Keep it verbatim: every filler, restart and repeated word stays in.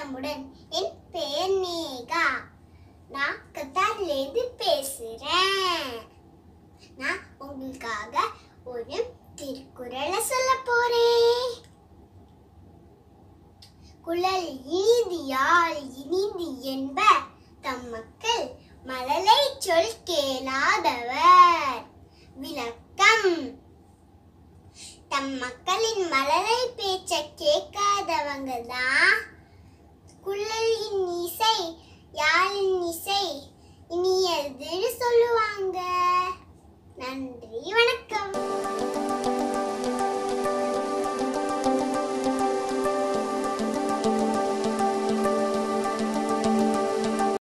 நலமுடன். என் பெயர் நேகா. நான் கத்தாரிலிருந்து பேசுறேன். நான் உங்களுக்காக ஒரு திருக்குறளை சொல்ல போறேன். குழல் இனிதியால் இனிதி என்ப தம் மக்கள் மழலை சொல் கேளாதவர். விளக்கம்: தம் மக்களின் மழலை பேச்ச கேட்காதவங்க தான்